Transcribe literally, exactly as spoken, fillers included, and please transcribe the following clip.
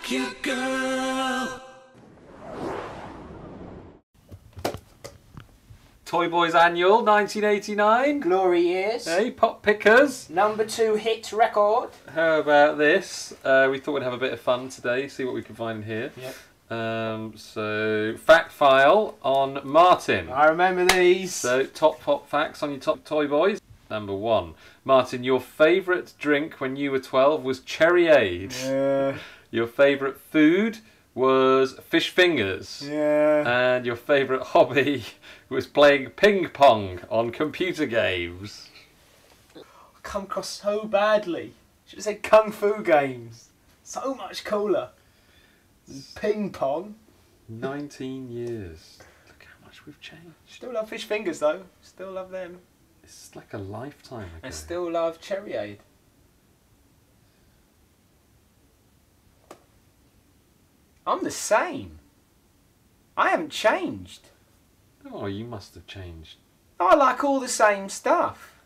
Fuck your girl. Toyboize Annual nineteen eighty-nine. Glory years. Hey, Pop Pickers. Number two hit record. How about this? Uh, we thought we'd have a bit of fun today, see what we can find in here. Yep. Um, so, Factfile on Martin. I remember these. So, top pop facts on your top Toyboize. Number one. Martin, your favourite drink when you were twelve was Cherryade. Yeah. Your favourite food was fish fingers. Yeah. And your favourite hobby was playing ping pong on computer games. I come across so badly. Should have said kung fu games. So much cooler. Ping pong. nineteen years. Look how much we've changed. Still love fish fingers though. Still love them. It's like a lifetime ago. And still love Cherryade. I'm the same. I haven't changed. Oh, you must have changed. I like all the same stuff.